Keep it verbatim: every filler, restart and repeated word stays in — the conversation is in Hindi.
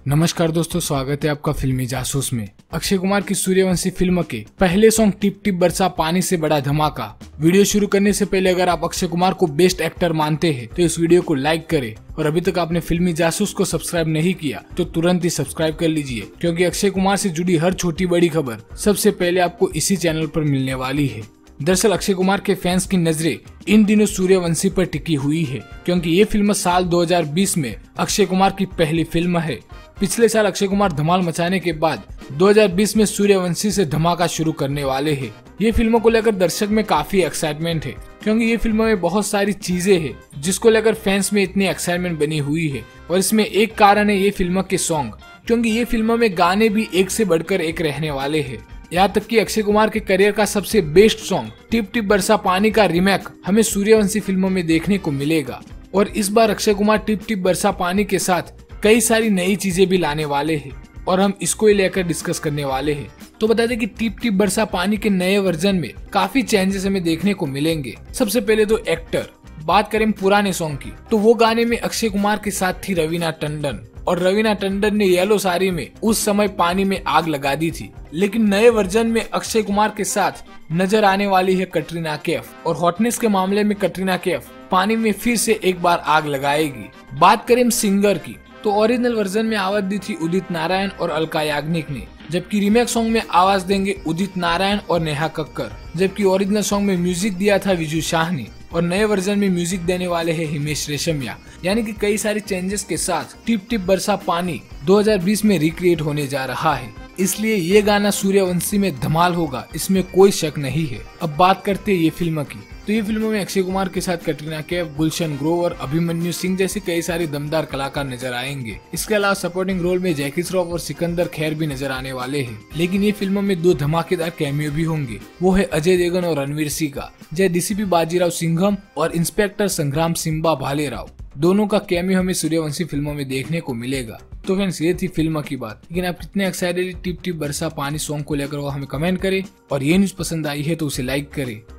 नमस्कार दोस्तों, स्वागत है आपका फिल्मी जासूस में। अक्षय कुमार की सूर्यवंशी फिल्म के पहले सॉन्ग टिप टिप बरसा पानी से बड़ा धमाका। वीडियो शुरू करने से पहले अगर आप अक्षय कुमार को बेस्ट एक्टर मानते हैं तो इस वीडियो को लाइक करें, और अभी तक आपने फिल्मी जासूस को सब्सक्राइब नहीं किया तो तुरंत ही सब्सक्राइब कर लीजिए, क्योंकि अक्षय कुमार से जुड़ी हर छोटी बड़ी खबर सबसे पहले आपको इसी चैनल पर मिलने वाली है। दरअसल अक्षय कुमार के फैंस की नजरें इन दिनों सूर्यवंशी पर टिकी हुई है, क्योंकि ये फिल्म साल दो हज़ार बीस में अक्षय कुमार की पहली फिल्म है। पिछले साल अक्षय कुमार धमाल मचाने के बाद दो हज़ार बीस में सूर्यवंशी से धमाका शुरू करने वाले हैं। ये फिल्मों को लेकर दर्शक में काफी एक्साइटमेंट है, क्योंकि ये फिल्म में बहुत सारी चीजें हैं जिसको लेकर फैंस में इतनी एक्साइटमेंट बनी हुई है। और इसमें एक कारण है ये फिल्म के सॉन्ग, क्योंकि ये फिल्म में गाने भी एक से बढ़कर एक रहने वाले हैं। यहाँ तक कि अक्षय कुमार के करियर का सबसे बेस्ट सॉन्ग टिप टिप बरसा पानी का रीमेक हमें सूर्यवंशी फिल्मों में देखने को मिलेगा। और इस बार अक्षय कुमार टिप टिप बरसा पानी के साथ कई सारी नई चीजें भी लाने वाले हैं, और हम इसको ही लेकर डिस्कस करने वाले हैं। तो बता दें कि टिप टिप बरसा पानी के नए वर्जन में काफी चेंजेस हमें देखने को मिलेंगे। सबसे पहले तो एक्टर, बात करें पुराने सॉन्ग की तो वो गाने में अक्षय कुमार के साथ थी रवीना टंडन, और रवीना टंडन ने येलो साड़ी में उस समय पानी में आग लगा दी थी। लेकिन नए वर्जन में अक्षय कुमार के साथ नजर आने वाली है कटरीना कैफ, और हॉटनेस के मामले में कटरीना कैफ पानी में फिर से एक बार आग लगाएगी। बात करें सिंगर की तो ओरिजिनल वर्जन में आवाज दी थी उदित नारायण और अलका याग्निक ने, जबकि रीमेक सॉन्ग में आवाज देंगे उदित नारायण और नेहा कक्कर। जबकि ओरिजिनल सॉन्ग में म्यूजिक दिया था विजू शाह ने, और नए वर्जन में म्यूजिक देने वाले हैं हिमेश रेशमिया। यानी कि कई सारे चेंजेस के साथ टिप टिप बरसा पानी दो हज़ार बीस में रिक्रिएट होने जा रहा है, इसलिए ये गाना सूर्यवंशी में धमाल होगा, इसमें कोई शक नहीं है। अब बात करते हैं ये फिल्म की, तो ये फिल्म में अक्षय कुमार के साथ कटरीना कैफ, गुलशन ग्रोवर, अभिमन्यु सिंह जैसे कई सारे दमदार कलाकार नजर आएंगे। इसके अलावा सपोर्टिंग रोल में जैकी श्रॉफ और सिकंदर खैर भी नजर आने वाले हैं। लेकिन ये फिल्म में दो धमाकेदार कैमियो भी होंगे, वो है अजय देवगन और रणवीर सिंह का, जय डीसीपी बाजीराव सिंघम और इंस्पेक्टर संग्राम सिम्बा भालेराव। दोनों का कैमियो हमें सूर्यवंशी फिल्मों में देखने को मिलेगा। तो फ्रेंड्स, ये थी फिल्म की बात, लेकिन आप कितने एक्साइटेड टिप टिप बरसा पानी सॉन्ग को लेकर वो हमें कमेंट करें, और ये न्यूज पसंद आई है तो उसे लाइक करें।